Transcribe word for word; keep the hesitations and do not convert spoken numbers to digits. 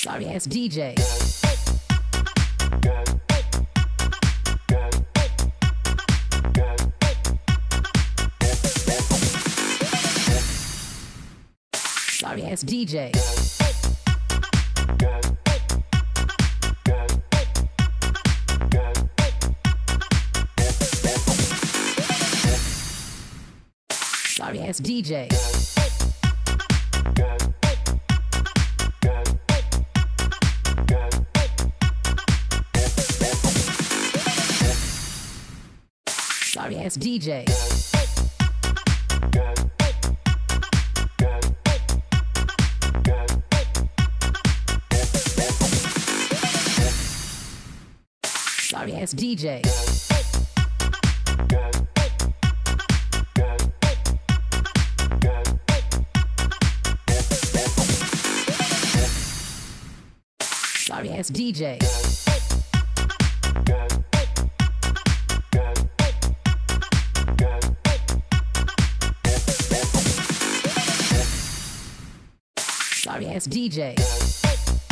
Sorry ass D J. Sorry ass D J. Sorry ass D J. Sorry ass D J. Sorry ass D J. Sorry ass D J. Sorry ass D J.